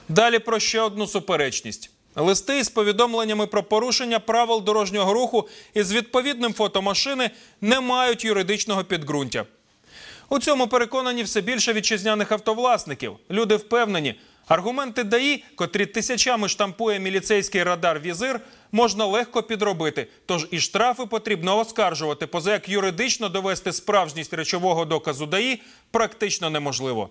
Далі про ще одну суперечність. Листи із повідомленнями про порушення правил дорожнього руху із відповідним фото машини не мають юридичного підґрунтя. У цьому переконані все більше вітчизняних автовласників. Люди впевнені, аргументи ДАІ, котрі тисячами штампує міліцейський радар-візир, можна легко підробити. Тож і штрафи потрібно оскаржувати, поза як юридично довести справжність речового доказу ДАІ практично неможливо.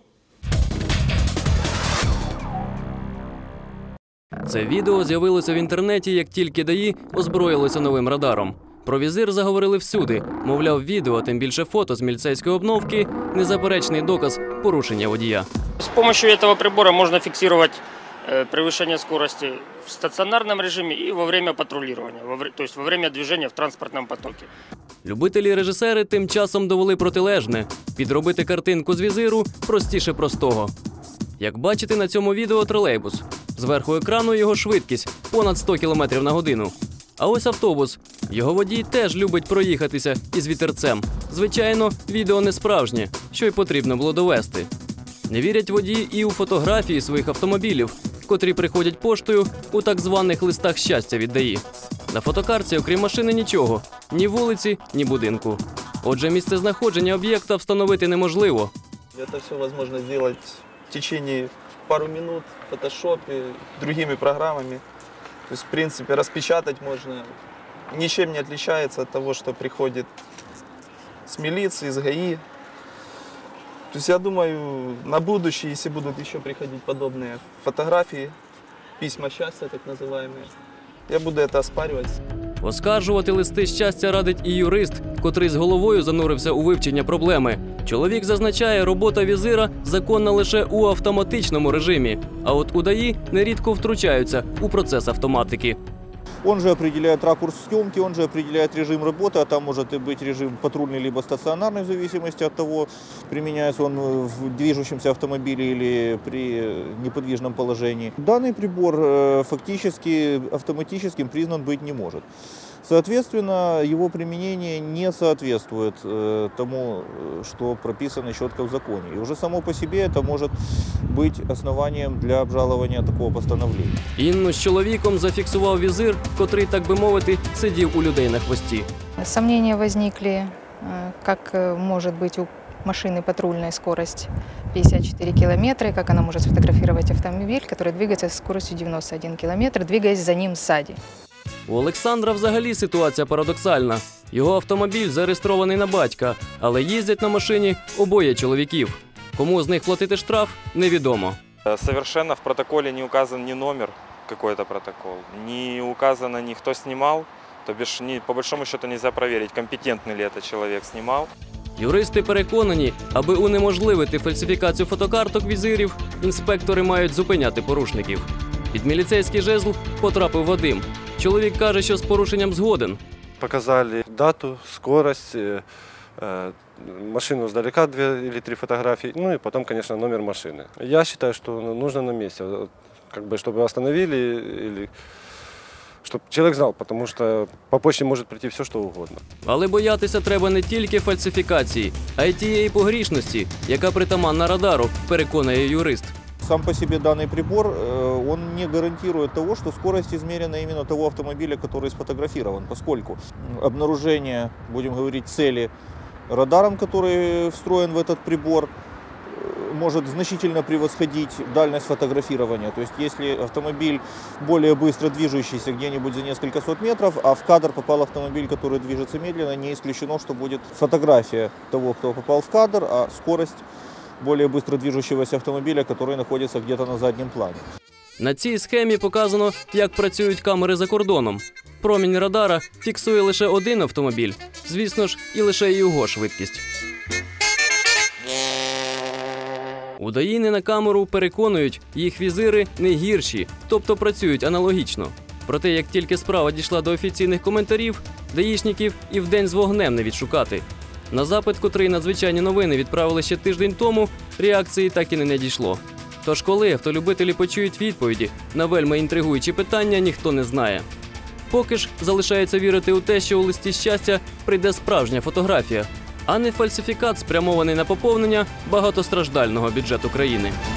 Це відео з'явилося в інтернеті, як тільки ДАІ озброїлися новим радаром. Про візир заговорили всюди. Мовляв, відео, тим більше фото з міліцейської обновки – незаперечний доказ порушення водія. С помощью этого прибора можно фиксировать превышение скорости в стационарном режиме и во время патрулирования, то есть во время движения в транспортном потоке. Любителі-режисери тим часом довели протилежне. Підробити картинку з візиру простіше простого. Як бачите на цьому відео тролейбус. Зверху екрану його швидкість – понад 100 км на годину. А ось автобус. Його водій теж любить проїхатися із вітерцем. Звичайно, відео не справжнє, що й потрібно було довести. Не вірять водії і у фотографії своїх автомобілів, котрі приходять поштою у так званих листах щастя від ДАІ. На фотокартці, окрім машини, нічого. Ні вулиці, ні будинку. Отже, місцезнаходження об'єкта встановити неможливо. Це все можна зробити в течение пару минут в фотошопе, другими программами. То есть, в принципе, распечатать можно. Ничем не отличается от того, что приходит с милиции, с ГАИ. То есть, я думаю, на будущее, если будут еще приходить подобные фотографии, письма счастья, так называемые, я буду это оспаривать. Оскаржувати листи щастя радить і юрист, котрий з головою занурився у вивчення проблеми. Чоловік зазначає, робота візира законна лише у автоматичному режимі, а от у ДАІ нерідко втручаються у процес автоматики. Он же определяет ракурс съемки, он же определяет режим работы, а там может быть режим патрульный либо стационарный, в зависимости от того, применяется он в движущемся автомобиле или при неподвижном положении. Данный прибор фактически автоматическим признан быть не может. Соответственно, его применение не соответствует тому, что прописано четко в законе. И уже само по себе это может быть основанием для обжалования такого постановления. Інну з чоловіком зафіксував візир, котрий, так би мовити, сидів у людей на хвості. Сомнения возникли, как может быть у машины патрульная скорость 54 километра, как она может сфотографировать автомобиль, который двигается с скоростью 91 километр, двигаясь за ним сзади. У Олександра взагалі ситуація парадоксальна. Його автомобіль зареєстрований на батька, але їздять на машині обоє чоловіків. Кому з них платити штраф – невідомо. Совершенно в протоколе не указан ни номер, какой-то протокол, не указано ни кто снимал, то бишь по большому счету нельзя проверить, компетентный ли этот человек снимал. Юристи переконані, аби унеможливити фальсифікацію фотокарток візирів, інспектори мають зупиняти порушників. Під міліцейський жезл потрапив Вадим. Чоловік каже, що з порушенням згоден. Показали дату, скорость, машину сдалека 2 или 3 фотографии, ну и потом, конечно, номер машины. Я считаю, что нужно на месте, чтобы остановили, или чтобы человек знал, потому что по почте может прийти все, что угодно. Але боятися треба не тільки фальсифікації, а й тієї погрішності, яка притаманна радару, переконує юрист. Сам по себе данный прибор, он не гарантирует того, что скорость измерена именно того автомобиля, который сфотографирован, поскольку обнаружение, будем говорить, цели радаром, который встроен в этот прибор, может значительно превосходить дальность фотографирования. То есть, если автомобиль более быстро движущийся где-нибудь за несколько сот метров, а в кадр попал автомобиль, который движется медленно, не исключено, что будет фотография того, кто попал в кадр, а скорость более быстро движущегося автомобиля, который находится где-то на заднем плане. На цій схемі показано, як працюють камери за кордоном. Промінь радара фіксує лише один автомобіль, звісно ж, і лише його швидкість. У ДАІ на камеру переконують, їх візири не гірші, тобто працюють аналогічно. Проте, як тільки справа дійшла до офіційних коментарів, даїшників і вдень з вогнем не відшукати. На запит, котрий надзвичайні новини відправили ще тиждень тому, реакції так і не надійшло. Тож коли автолюбителі почують відповіді на вельми інтригуючі питання, ніхто не знає. Поки ж залишається вірити у те, що у листі щастя прийде справжня фотографія, а не фальсифікат, спрямований на поповнення багатостраждального бюджету країни.